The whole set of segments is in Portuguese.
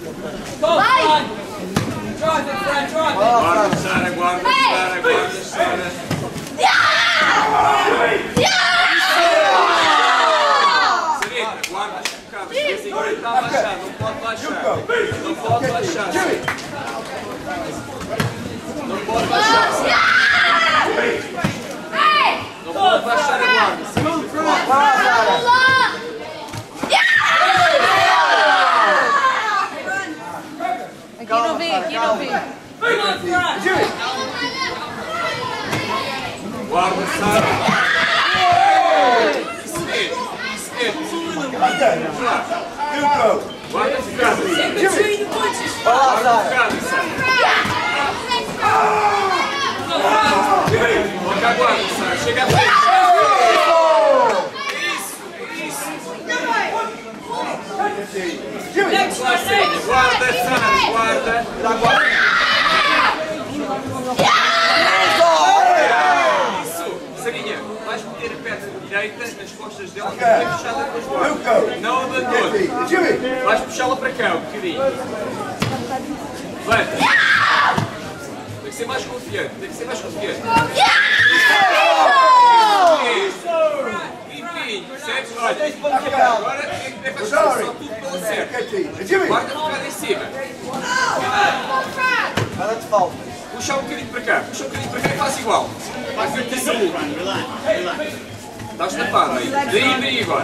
Vai! Drive, Fran, drive! Guarda, Sara, guarda, Sara, guarda, Sara. Serena, guarda um bocado, esse agora está a baixar, não pode baixar. Não pode baixar. Não pode baixar. Não pode baixar a guarda. Aqui não vi, aqui não vi. Guarda, Sara. Isso mesmo, isso mesmo. Guarda focado. Guarda focado, Sara. Coloca a guarda, Sara. Chega a frente. Isso, isso. Guarda, Sara, guarda. Isso, Sarinha, vais meter a perna direita nas costas dela e vai puxá-la com as guardas. Não a da toda. Vais puxá-la para cá um bocadinho. Levanta. Tem que ser mais confiante, tem que ser mais confiante. Isso. Limpinho, percebes? Olha, agora é que vais fazer só tudo pela certa. Guarda focada em cima. Nada de falta. Puxa um bocadinho para cá, puxa um bocadinho para cá e faz igual. Faz o que saúde. Estás tapado aí. Daí agora.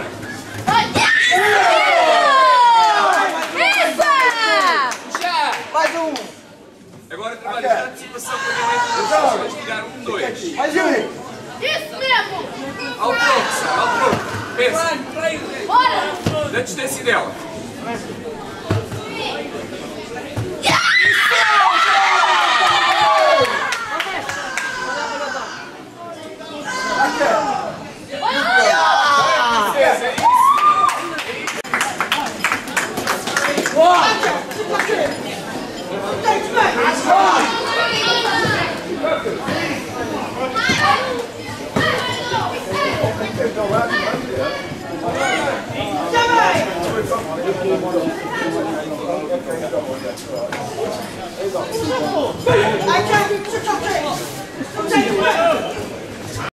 Puxa! Mais um. Agora trabalha na antecipação para a vais tirar 1, 2. Mais um. Isso mesmo! Ao troco, Sara, ao troco. Pensa. Bora! Da distância dela. Vai!